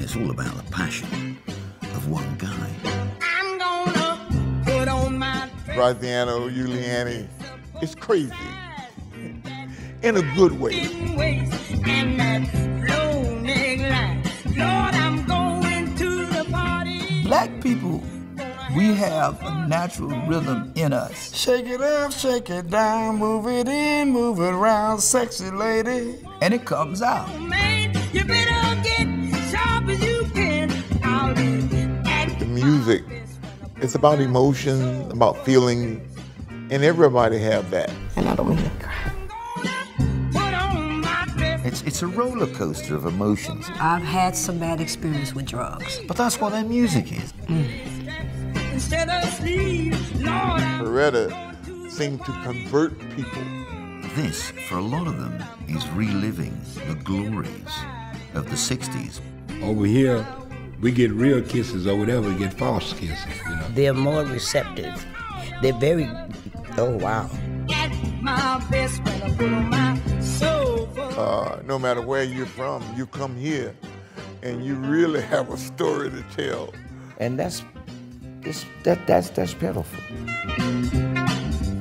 it's all about the passion of one guy. I'm gonna put on my Graziano Giuliani is crazy in a good way. and that low neck line. Lord, I'm going to the party. Black people, we have a natural rhythm in us. Shake it up, shake it down, move it in, move it around, sexy lady. And it comes out. Man, you better get sharp as you can. I'll be at The music, it's about emotion, about feeling, and everybody have that. And I don't mean to cry. put on my dress. It's a roller coaster of emotions. I've had some bad experience with drugs. But that's what that music is. Instead of sleep, Lord, I'm Coretta seemed to convert people. This, for a lot of them, is reliving the glories of the 60s. Over here, we get real kisses. Over there, we get false kisses, you know. They're more receptive. They're very, oh wow. at my best when I put on my sofa. No matter where you're from, you come here and you really have a story to tell. And that's pitiful.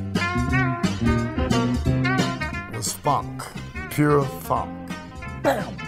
It was funk, pure funk. Bam!